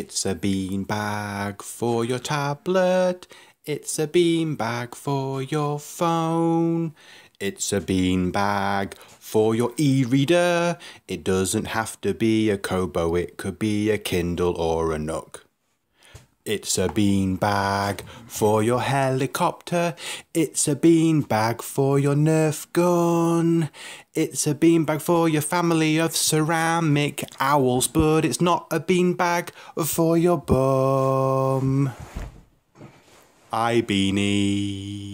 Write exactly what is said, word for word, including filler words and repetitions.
It's a beanbag for your tablet. It's a beanbag for your phone. It's a beanbag for your e-reader. It doesn't have to be a Kobo, it could be a Kindle or a Nook. It's a beanbag for your helicopter. It's a beanbag for your Nerf gun. It's a beanbag for your family of ceramic owls, but it's not a beanbag for your bum. iBeani.